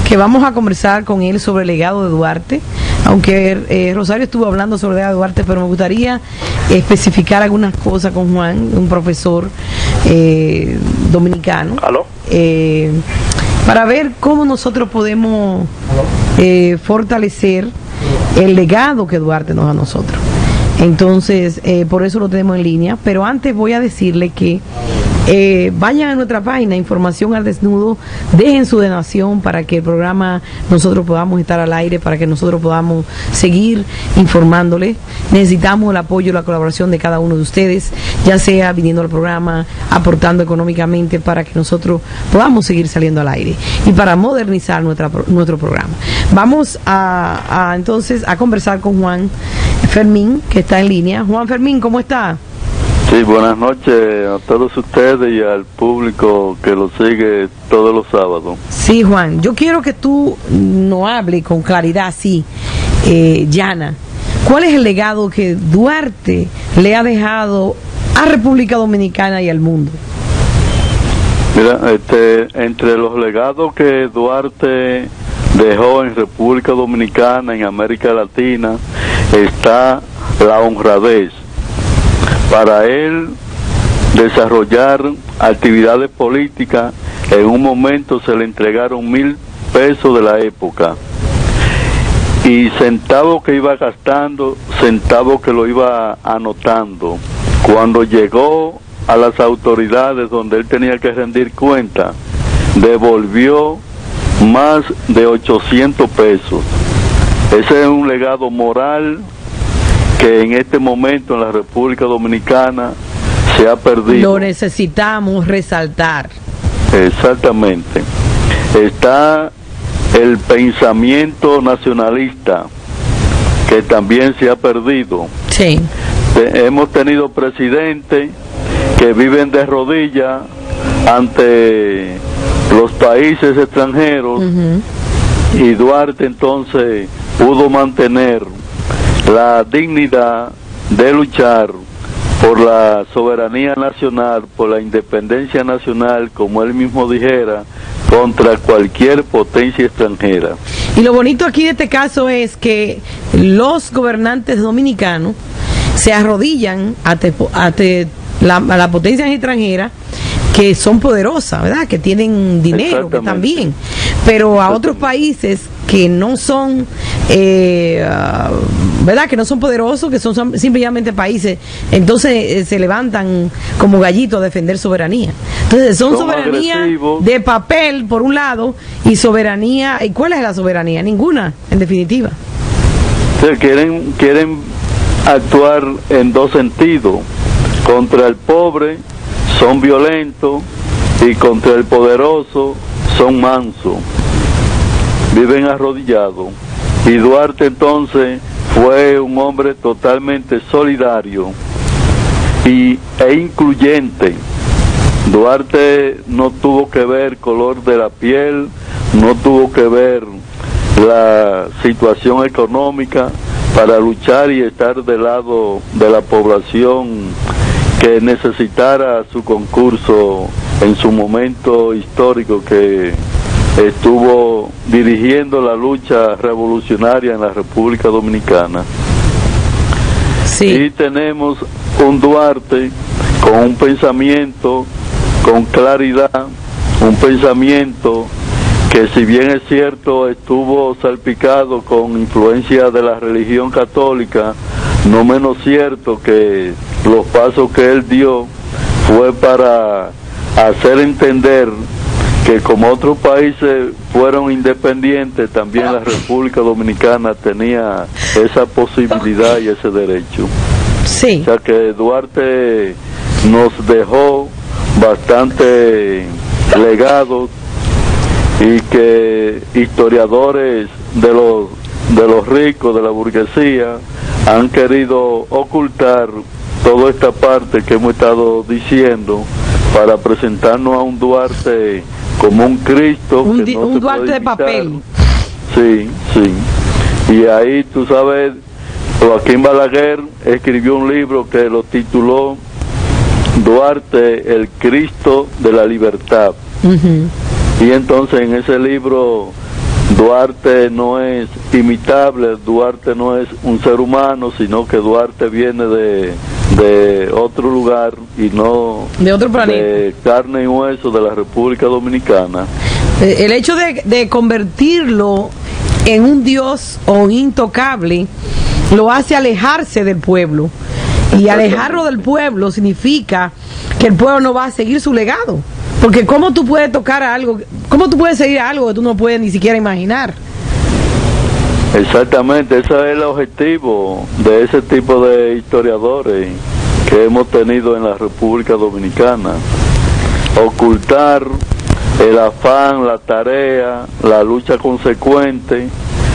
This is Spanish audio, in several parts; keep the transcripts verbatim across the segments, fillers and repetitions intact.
que vamos a conversar con él sobre el legado de Duarte, aunque eh, Rosario estuvo hablando sobre el legado de Duarte, pero me gustaría especificar algunas cosas con Juan, un profesor eh, dominicano, eh, para ver cómo nosotros podemos eh, fortalecer el legado que Duarte nos da a nosotros. Entonces, eh, por eso lo tenemos en línea, pero antes voy a decirle que Eh, vayan a nuestra página, Información al Desnudo, dejen su donación para que el programa nosotros podamos estar al aire, para que nosotros podamos seguir informándoles. Necesitamos el apoyo y la colaboración de cada uno de ustedes, ya sea viniendo al programa, aportando económicamente para que nosotros podamos seguir saliendo al aire y para modernizar nuestra, nuestro programa. Vamos a, a entonces a conversar con Juan Fermín, que está en línea. Juan Fermín, ¿cómo está? Sí, buenas noches a todos ustedes y al público que lo sigue todos los sábados. Sí, Juan, yo quiero que tú nos hables con claridad, sí, eh, llana. ¿Cuál es el legado que Duarte le ha dejado a República Dominicana y al mundo? Mira, este, entre los legados que Duarte dejó en República Dominicana, en América Latina, está la honradez. Para él desarrollar actividades políticas, en un momento se le entregaron mil pesos de la época y centavos que iba gastando, centavos que lo iba anotando. Cuando llegó a las autoridades donde él tenía que rendir cuenta, devolvió más de ochocientos pesos. Ese es un legado moral que en este momento en la República Dominicana se ha perdido. Lo necesitamos resaltar. Exactamente. Está el pensamiento nacionalista, que también se ha perdido. Sí. Te, hemos tenido presidentes que viven de rodillas ante los países extranjeros, uh-huh. y Duarte entonces pudo mantener la dignidad de luchar por la soberanía nacional, por la independencia nacional, como él mismo dijera, contra cualquier potencia extranjera. Y lo bonito aquí de este caso es que los gobernantes dominicanos se arrodillan ante, ante la, a la potencia extranjera, que son poderosas, ¿verdad? Que tienen dinero, que están bien, pero a otros países que no son, eh, uh, ¿verdad? Que no son poderosos, que son, son simplemente países, entonces eh, se levantan como gallitos a defender soberanía. Entonces son, son soberanía agresivos. De papel, por un lado, y soberanía, ¿y cuál es la soberanía? Ninguna, en definitiva. Sí, quieren, quieren actuar en dos sentidos. Contra el pobre son violentos y contra el poderoso son mansos, viven arrodillados. Y Duarte entonces fue un hombre totalmente solidario y, e incluyente. Duarte no tuvo que ver color de la piel, no tuvo que ver la situación económica para luchar y estar del lado de la población que necesitara su concurso en su momento histórico, que estuvo dirigiendo la lucha revolucionaria en la República Dominicana. Sí. Y tenemos un Duarte con un pensamiento, con claridad, un pensamiento que, si bien es cierto, estuvo salpicado con influencia de la religión católica, no menos cierto que los pasos que él dio fue para hacer entender que como otros países fueron independientes, también la República Dominicana tenía esa posibilidad y ese derecho. Sí. O sea que Duarte nos dejó bastante legados y que historiadores de los de los ricos, de la burguesía, han querido ocultar toda esta parte que hemos estado diciendo para presentarnos a un Duarte como un Cristo. Un, que no un Duarte de papel. Sí, sí. Y ahí, tú sabes, Joaquín Balaguer escribió un libro que lo tituló Duarte, el Cristo de la Libertad. Uh-huh. Y entonces en ese libro Duarte no es imitable, Duarte no es un ser humano, sino que Duarte viene de, de otro lugar y no de otro planeta, de carne y hueso de la República Dominicana. El hecho de, de convertirlo en un dios o un intocable lo hace alejarse del pueblo, y alejarlo del pueblo significa que el pueblo no va a seguir su legado. Porque ¿cómo tú puedes tocar a algo? ¿Cómo tú puedes seguir a algo que tú no puedes ni siquiera imaginar? Exactamente, ese es el objetivo de ese tipo de historiadores que hemos tenido en la República Dominicana. Ocultar el afán, la tarea, la lucha consecuente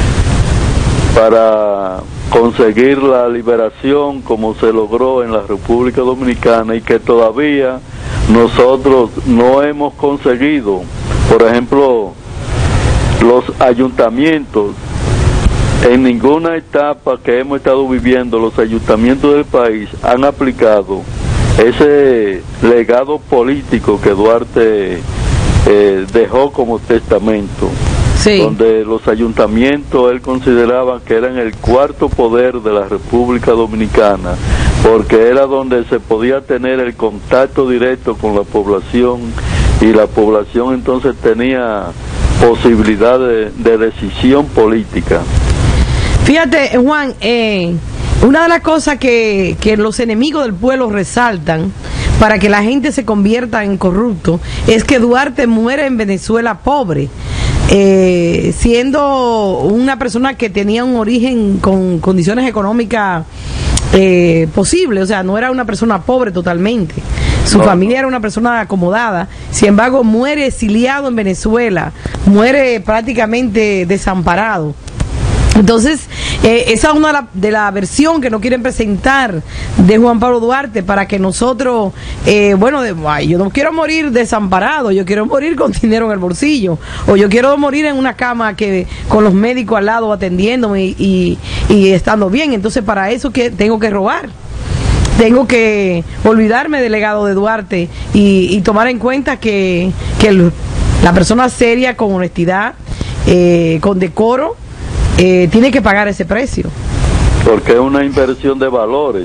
para conseguir la liberación como se logró en la República Dominicana y que todavía nosotros no hemos conseguido. Por ejemplo, los ayuntamientos, en ninguna etapa que hemos estado viviendo, los ayuntamientos del país han aplicado ese legado político que Duarte eh, dejó como testamento. Sí. Donde los ayuntamientos él consideraba que eran el cuarto poder de la República Dominicana, porque era donde se podía tener el contacto directo con la población, y la población entonces tenía posibilidad de, de decisión política. Fíjate, Juan, eh, una de las cosas que, que los enemigos del pueblo resaltan para que la gente se convierta en corrupto es que Duarte muere en Venezuela pobre. Eh, siendo una persona que tenía un origen con condiciones económicas eh, posibles, o sea, no era una persona pobre totalmente, su no. familia era una persona acomodada, sin embargo muere exiliado en Venezuela, muere prácticamente desamparado. Entonces, eh, esa es una de la, de la versión que no quieren presentar de Juan Pablo Duarte, para que nosotros, eh, bueno, de, ay, yo no quiero morir desamparado, yo quiero morir con dinero en el bolsillo, o yo quiero morir en una cama que con los médicos al lado atendiéndome y, y, y estando bien. Entonces, para eso que tengo que robar. Tengo que olvidarme del legado de Duarte y, y tomar en cuenta que, que el, la persona seria, con honestidad, eh, con decoro, Eh, tiene que pagar ese precio. Porque es una inversión de valores.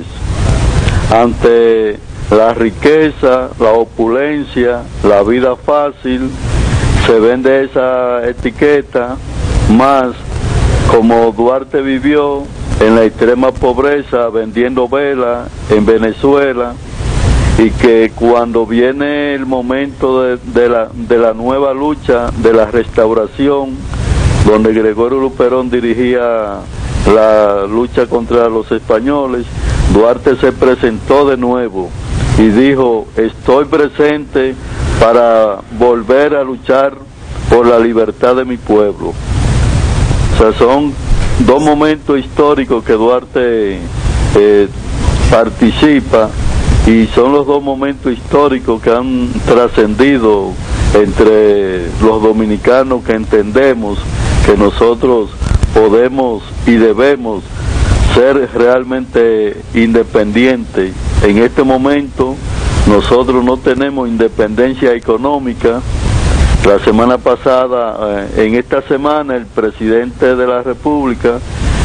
Ante la riqueza, la opulencia, la vida fácil, se vende esa etiqueta, más como Duarte vivió en la extrema pobreza vendiendo velas en Venezuela, y que cuando viene el momento de, de, la, de la nueva lucha, de la restauración, donde Gregorio Luperón dirigía la lucha contra los españoles, Duarte se presentó de nuevo y dijo: estoy presente para volver a luchar por la libertad de mi pueblo. O sea, son dos momentos históricos que Duarte eh, participa, y son los dos momentos históricos que han trascendido entre los dominicanos, que entendemos que nosotros podemos y debemos ser realmente independientes. En este momento nosotros no tenemos independencia económica. La semana pasada, eh, en esta semana, el presidente de la República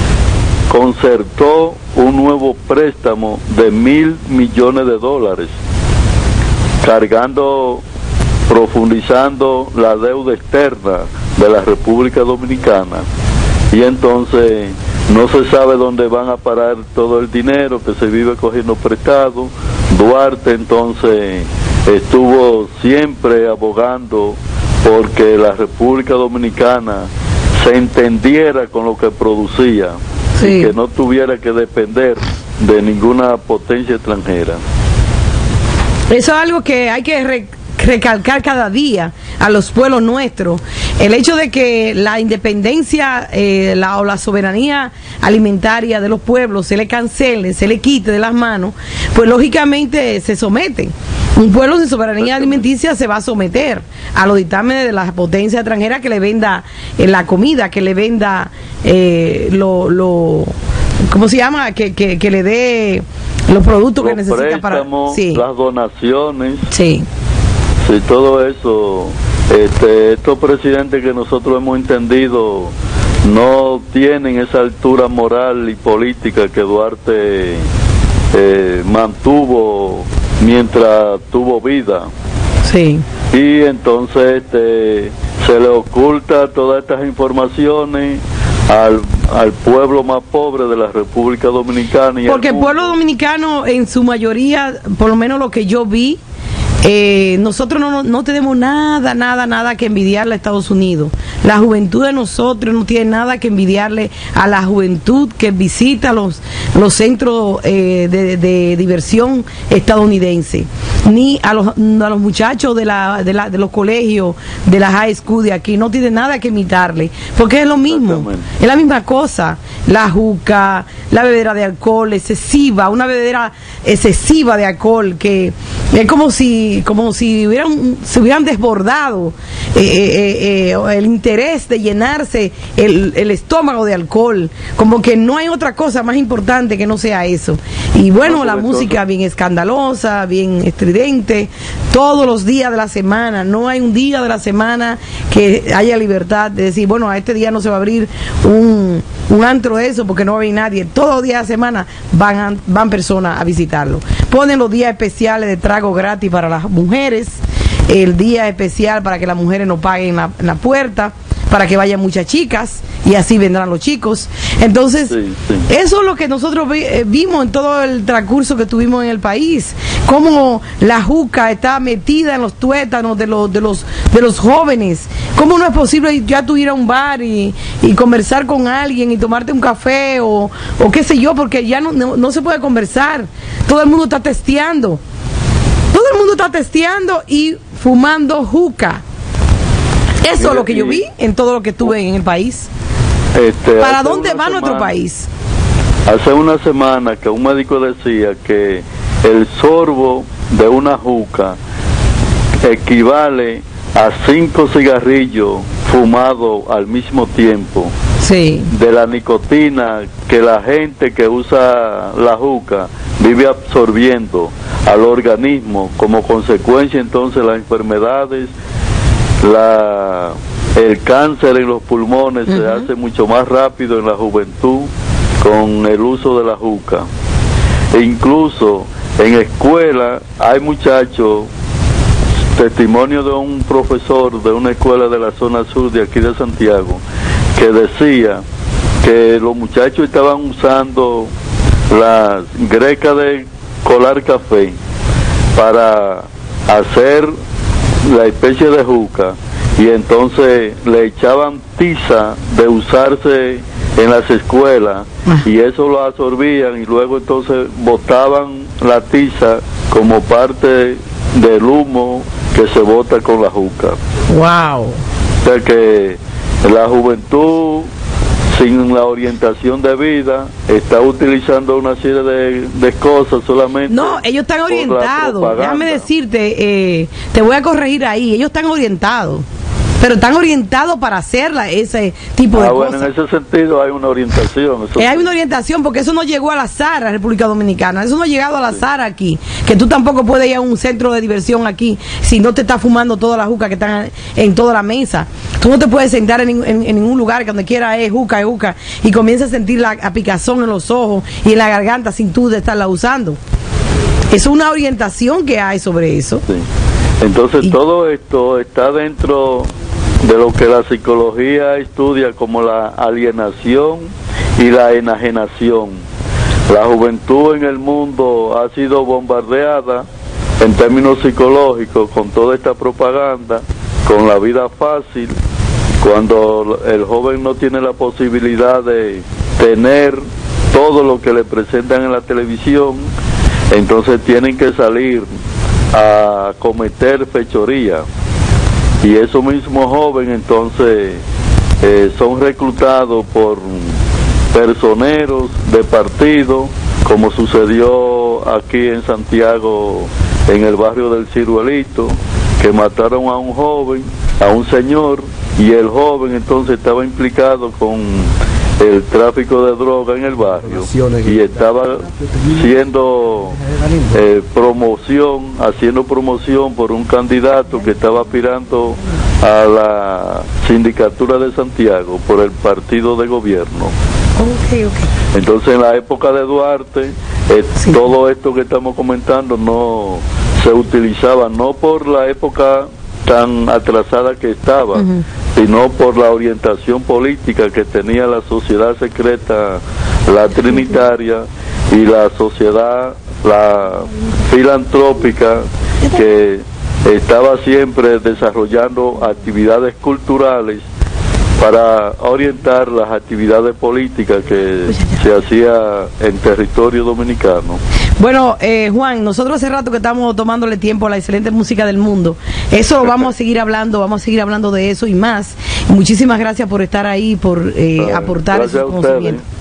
concertó un nuevo préstamo de mil millones de dólares, cargando, profundizando la deuda externa de la República Dominicana, y entonces no se sabe dónde van a parar todo el dinero que se vive cogiendo prestado. Duarte entonces estuvo siempre abogando porque la República Dominicana se entendiera con lo que producía, sí, y que no tuviera que depender de ninguna potencia extranjera. Eso es algo que hay que re recalcar cada día a los pueblos nuestros. El hecho de que la independencia eh, la, o la soberanía alimentaria de los pueblos se le cancele, se le quite de las manos, pues lógicamente se someten. Un pueblo sin soberanía alimenticia se va a someter a los dictámenes de la potencia extranjera, que le venda eh, la comida, que le venda eh, lo, lo ¿cómo se llama? Que, que, que le dé los productos los que necesita para... Sí. Las donaciones. Sí. Sí, todo eso Este, estos presidentes que nosotros hemos entendido no tienen esa altura moral y política que Duarte eh, mantuvo mientras tuvo vida. Sí. Y entonces este, se le oculta todas estas informaciones al, al pueblo más pobre de la República Dominicana. Y porque el pueblo dominicano en su mayoría, por lo menos lo que yo vi, Eh, nosotros no, no tenemos nada, nada, nada que envidiarle a Estados Unidos. La juventud de nosotros no tiene nada que envidiarle a la juventud que visita los, los centros eh, de, de diversión estadounidense, ni a los, a los muchachos de, la, de, la, de los colegios, de la high school de aquí. No tiene nada que imitarle, porque es lo mismo, es la misma cosa. La juca, la bebedera de alcohol excesiva, una bebedera excesiva de alcohol que es como si como si hubieran, se hubieran desbordado eh, eh, eh, el interés de llenarse el, el estómago de alcohol, como que no hay otra cosa más importante que no sea eso. Y bueno, no, la música todo. Bien escandalosa, bien estridente, todos los días de la semana. No hay un día de la semana que haya libertad de decir, bueno, a este día no se va a abrir un, un antro de eso porque no va a venir nadie. Todos los días de la semana van, a, van personas a visitarlo. Ponen los días especiales de trago gratis para las mujeres, el día especial para que las mujeres no paguen la, la puerta, para que vayan muchas chicas y así vendrán los chicos. Entonces, sí, sí. Eso es lo que nosotros vi, eh, vimos en todo el transcurso que tuvimos en el país, cómo la juca está metida en los tuétanos de los de los de los jóvenes. ¿Cómo no es posible ya tú ir a un bar y, y conversar con alguien y tomarte un café o, o qué sé yo, porque ya no, no, no se puede conversar, todo el mundo está testeando. Todo el mundo está testeando y fumando juca. Eso Mira, es lo que yo vi en todo lo que estuve en el país. Este, ¿Para dónde va semana, nuestro país? Hace una semana que un médico decía que el sorbo de una juca equivale a cinco cigarrillos fumados al mismo tiempo. Sí. De la nicotina que la gente que usa la juca vive absorbiendo al organismo, como consecuencia entonces las enfermedades, la, el cáncer en los pulmones uh-huh. se hace mucho más rápido en la juventud con el uso de la juca. E incluso en escuela hay muchachos, testimonio de un profesor de una escuela de la zona sur de aquí de Santiago, que decía que los muchachos estaban usando las grecas de colar café para hacer la especie de juca, y entonces le echaban tiza de usarse en las escuelas y eso lo absorbían y luego entonces botaban la tiza como parte del humo que se bota con la juca. Wow. O sea que la juventud sin la orientación de vida está utilizando una serie de, de cosas solamente. No, ellos están orientados. Déjame decirte, eh, te voy a corregir ahí. Ellos están orientados, pero están orientados para hacer ese tipo ah, de bueno, cosas. En ese sentido hay una orientación. Eso eh, hay una orientación porque eso no llegó al azar a la República Dominicana. Eso no ha llegado al azar sí. aquí. Que tú tampoco puedes ir a un centro de diversión aquí si no te estás fumando todas las jucas que están en toda la mesa. Tú no te puedes sentar en, en, en ningún lugar que donde quiera es juca, es juca, y comienzas a sentir la a picazón en los ojos y en la garganta sin tú de estarla usando. Es una orientación que hay sobre eso. Sí. Entonces y, todo esto está dentro de lo que la psicología estudia como la alienación y la enajenación. La juventud en el mundo ha sido bombardeada en términos psicológicos con toda esta propaganda, con la vida fácil, cuando el joven no tiene la posibilidad de tener todo lo que le presentan en la televisión, entonces tienen que salir a cometer fechoría. Y esos mismos jóvenes entonces eh, son reclutados por personeros de partido, como sucedió aquí en Santiago, en el barrio del Ciruelito, que mataron a un joven, a un señor, y el joven entonces estaba implicado con el tráfico de droga en el barrio y estaba siendo eh, promoción, haciendo promoción por un candidato que estaba aspirando a la sindicatura de Santiago por el partido de gobierno. Okay, okay. Entonces en la época de Duarte, eh, sí. todo esto que estamos comentando no se utilizaba, no por la época tan atrasada que estaba, uh-huh. sino por la orientación política que tenía la sociedad secreta, la trinitaria, y la sociedad, la filantrópica, que estaba siempre desarrollando actividades culturales para orientar las actividades políticas que se hacía en territorio dominicano. Bueno, eh, Juan, nosotros hace rato que estamos tomándole tiempo a la excelente música del mundo. Eso vamos a seguir hablando, vamos a seguir hablando de eso y más. Muchísimas gracias por estar ahí, por eh, aportar ese conocimiento.